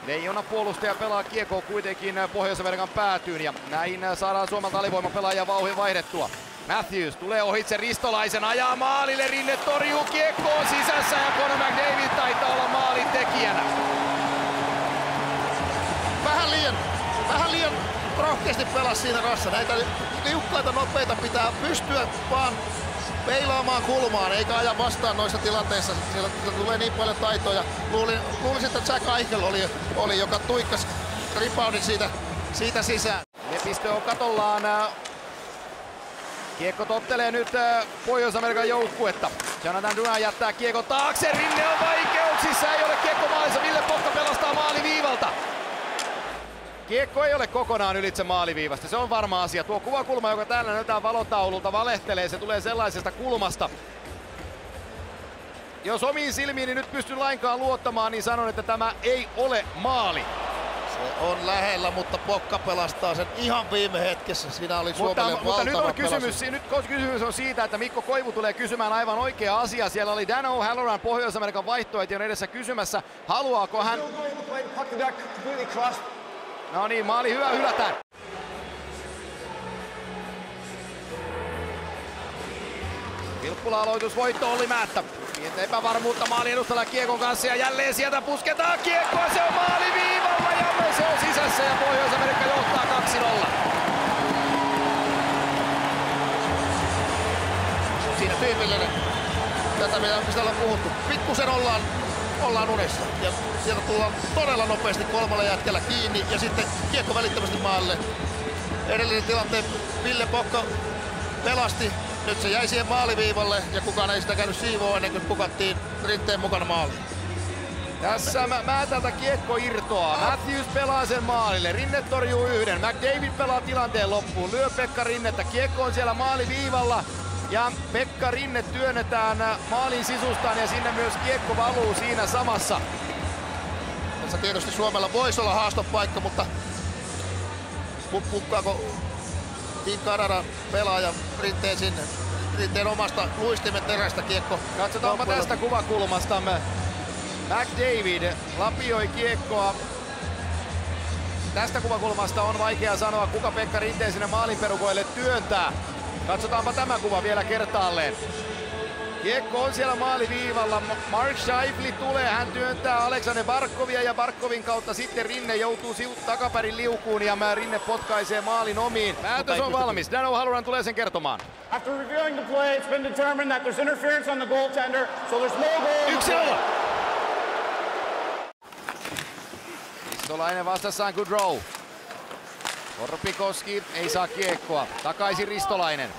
Leijona puolustaja pelaa kiekkoa kuitenkin Pohjois-Amerikan päätyyn ja näin saadaan Suomelta alivoimapelaajia vauhdin vaihdettua. Matthews tulee ohitse Ristolaisen, ajaa maalille, Rinne torjuu, kiekkoon sisässä ja Conor McDavid taitaa olla maalin tekijänä. Vähän liian rohkeasti pelasi siinä Rassa. Näitä liukkaita nopeita pitää pystyä vaan peilaamaan kulmaan, eikä aja vastaan noissa tilanteissa. Siellä tulee niin paljon taitoja. Luulisin, että Jack Eichel oli joka tuikkasi reboundin siitä sisään. Lepistö on katollaan. Kiekko tottelee nyt Pohjois-Amerikan joukkuetta. Jonathan Drouin jättää kiekko taakse, Rinne on vaikeuksissa, ei ole kiekko maalissa, Ville Pokka pelastaa maaliviivalta. Kiekko ei ole kokonaan ylitse maaliviivasta, se on varma asia. Tuo kuvakulma, joka täällä näytetään valotaululta, valehtelee, se tulee sellaisesta kulmasta. Jos omiin silmiini nyt pystyn lainkaan luottamaan, niin sanon, että tämä ei ole maali. Se on lähellä, mutta Pokka pelastaa sen ihan viime hetkessä. Siinä oli Suomelle mutta nyt kysymys on siitä, että Mikko Koivu tulee kysymään aivan oikea asia. Siellä oli Dan O'Halloran Pohjois-Amerikan vaihtoehtojen edessä kysymässä, haluaako hän... No niin, maali hyvä, hylätään. Vilppula aloitusvoitto, Olli Määttä. Pientä epävarmuutta maalin edustalla kiekon kanssa ja jälleen sieltä pusketaan kiekkoa, se on maaliviivalla ja se on sisässä ja Pohjois-Amerikka johtaa 2-0. Siinä tyypillinen. Tätä mistä ollaan puhuttu. Pikkusen ollaan unessa ja sieltä tullaan todella nopeasti kolmella jätkällä kiinni ja sitten kiekko välittömästi maalle. Edellinen tilanteen Ville Pokka pelasti. Nyt se jäi siihen maaliviivalle ja kukaan ei sitä käynyt siivoa ennen kuin pukattiin Rinteen mukana maaliin. Tässä Määtältä kiekko irtoaa. Matthews pelaa sen maalille. Rinne torjuu yhden. McDavid pelaa tilanteen loppuun. Lyö Pekka Rinnettä. Kiekko on siellä maaliviivalla. Ja Pekka Rinne työnnetään maalin sisustaan ja sinne myös kiekko valuu siinä samassa. Tässä tietysti Suomella voisi olla haastopaikka, mutta pukkaako Team Kanadan pelaaja Rinteen sinne? Rinteen omasta luistimen terästä kiekko. Katsotaanpa tästä kuvakulmasta. McDavid lapioi kiekkoa. Tästä kuvakulmasta on vaikea sanoa, kuka Pekka Rinteen sinne maalinperukoille työntää. Katsotaanpa tämä kuva vielä kertaalleen. Kiekko on siellä maaliviivalla. Mark Scheifele tulee, hän työntää Aleksander Barkovia ja Barkovin kautta sitten Rinne joutuu takapärin liukuun ja Rinne potkaisee maalin omiin. Päätös on valmis. Dan O'Halloran tulee sen kertomaan. After reviewing the play, it's been determined that there's interference on the goaltender, so there's no goal. 1-0. Ristolainen vastassaan Goodrow. Korpikoski ei saa kiekkoa. Takaisin Ristolainen.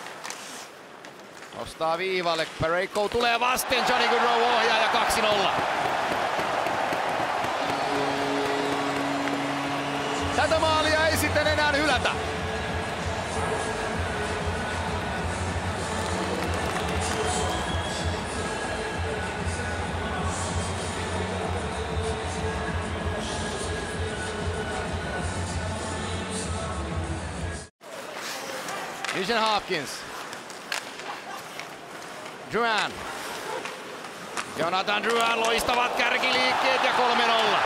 Nostaa viivalle. Parayko tulee vasten. Johnny Goodrow ohjaa ja 2-0. Tätä maalia ei sitten enää hylätä. Nugent Hopkins. Drouin. Jonathan Drouin loistavat kärkiliikkeet ja 3-0.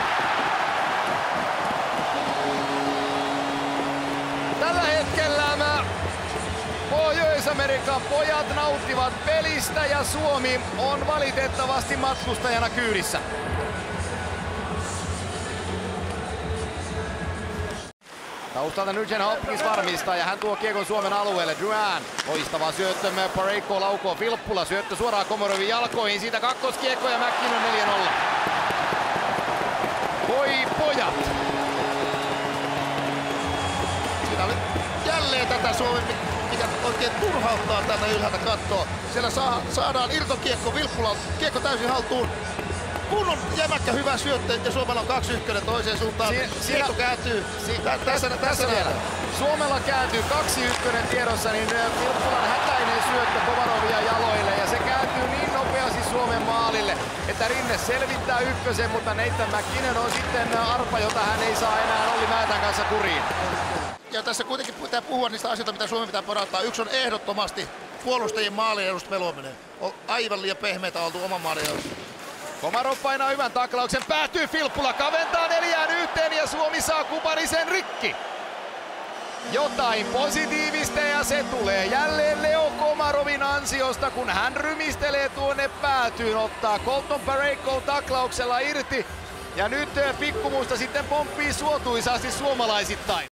Tällä hetkellä Pohjois-Amerikan pojat nauttivat pelistä ja Suomi on valitettavasti matkustajana kyydissä. Taustalta Nugent Hopkins varmistaa ja hän tuo kiekon Suomen alueelle. Drouin loistava syöttö, Parayko laukoo Filppula, syöttö suoraan Komarovin jalkoihin, siitä kakkoskiekko ja McKinnon 4-0. Voi pojat! Siinä oli jälleen tätä Suomen, mikä oikein turhauttaa tätä ylhäältä kattoa. Siellä saadaan irtokiekko Vilppulan, kiekko täysin haltuun. Kunnon jämäkkä hyvä syöttö ja Suomella on 2-1 toiseen suuntaan. Kiekko kääntyy. Tässä vielä. Suomella kääntyy 2-1 tiedossa, niin Vilppulan hätäinen syöttö Komarovia jaloille ja se kääntyy niin nopeasti Suomen maalille, että Rinne selvittää ykkösen, mutta Nathan McKinnon on sitten arpa, jota hän ei saa enää Olli Määtän kanssa kuriin. Ja tässä kuitenkin pitää puhua niistä asioista, mitä Suomi pitää parantaa. Yksi on ehdottomasti puolustajien maalin edust peloaminen. On aivan liian pehmeitä oltu oman maalin edust. Komarov painaa hyvän taklauksen, päätyy Filppula, kaventaa 4 ja Suomi saa kuparisen rikki. Jotain positiivista ja se tulee jälleen Leo Komarovin ansiosta, kun hän rymistelee tuonne päätyyn, ottaa Colton Parayko taklauksella irti ja nyt Pikkumusta sitten pomppii suotuisasti suomalaisittain.